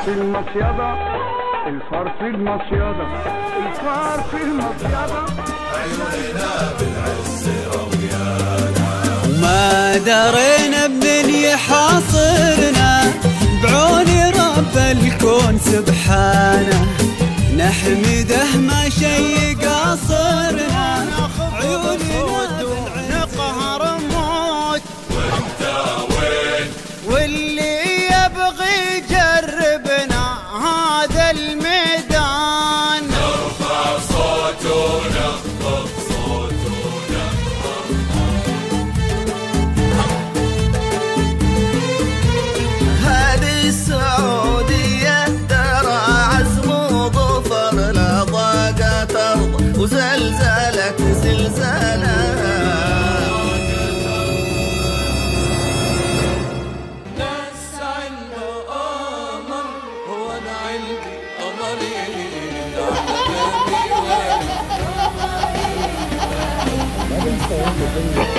في المصيدة، الفار في المصيدة، الفار في المصيدة. عيوننا بالعز رويانا، وما درينا بمن يحاصرنا، بعون رب الكون سبحانه نحمده ما شي قاصرنا. عيوننا نقهر موت وانت وين؟ واللي يبغي يجربنا هذا الميدان. نرفع صوت ونخفض صوت ونخفض. هذه السعودية ترى عزم وظفر، لا ضاقت أرض وزلزلت زلزالها. ناس عنده قمر وانا عندي قمري، على بابي وين؟